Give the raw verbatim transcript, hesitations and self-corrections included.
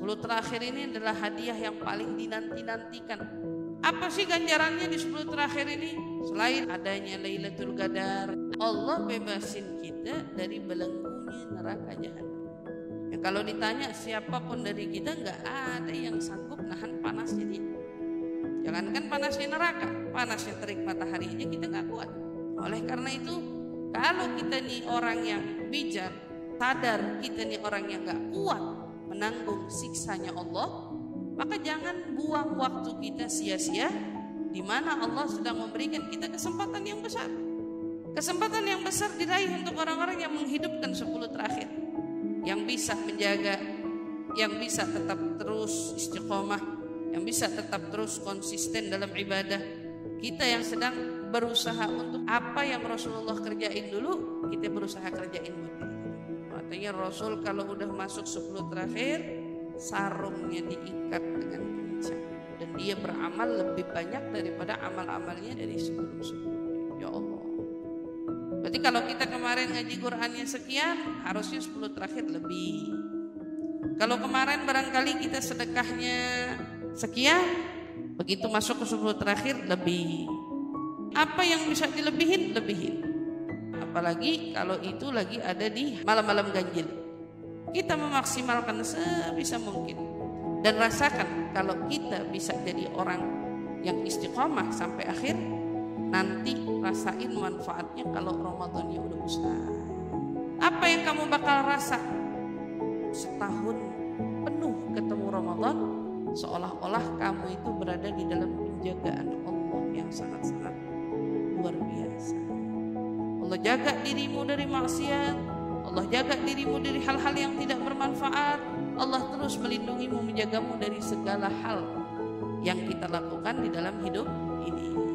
sepuluh terakhir ini adalah hadiah yang paling dinanti-nantikan. Apa sih ganjarannya di sepuluh terakhir ini? Selain adanya Lailatul Qadar, Allah bebasin kita dari belenggunya neraka jahanam. Ya, kalau ditanya siapapun dari kita, nggak ada yang sanggup nahan panasnya dia. Jangankan panasnya neraka, panasnya terik matahari aja kita nggak kuat. Oleh karena itu, kalau kita nih orang yang bijak, sadar kita nih orang yang nggak kuat menanggung siksanya Allah, maka jangan buang waktu kita sia-sia, di mana Allah sedang memberikan kita kesempatan yang besar. Kesempatan yang besar diraih untuk orang-orang yang menghidupkan sepuluh terakhir, yang bisa menjaga, yang bisa tetap terus istiqomah, yang bisa tetap terus konsisten dalam ibadah. Kita yang sedang berusaha untuk apa yang Rasulullah kerjain dulu, kita berusaha kerjain buat kita. Makanya Rasul kalau udah masuk sepuluh terakhir, sarungnya diikat dengan kencang, dan dia beramal lebih banyak daripada amal-amalnya dari sebelum-sebelumnya. Ya Allah. Berarti kalau kita kemarin ngaji Qur'annya sekian, harusnya sepuluh terakhir lebih. Kalau kemarin barangkali kita sedekahnya sekian, begitu masuk ke sepuluh terakhir lebih. Apa yang bisa dilebihin, lebihin. Apalagi kalau itu lagi ada di malam-malam ganjil. Kita memaksimalkan sebisa mungkin. Dan rasakan kalau kita bisa jadi orang yang istiqomah sampai akhir, nanti rasain manfaatnya kalau Ramadannya udah usai. Apa yang kamu bakal rasa? Setahun penuh ketemu Ramadan, seolah-olah kamu itu berada di dalam penjagaan Allah yang sangat-sangat luar biasa. Allah jaga dirimu dari maksiat, Allah jaga dirimu dari hal-hal yang tidak bermanfaat. Allah terus melindungimu, menjagamu dari segala hal yang kita lakukan di dalam hidup ini.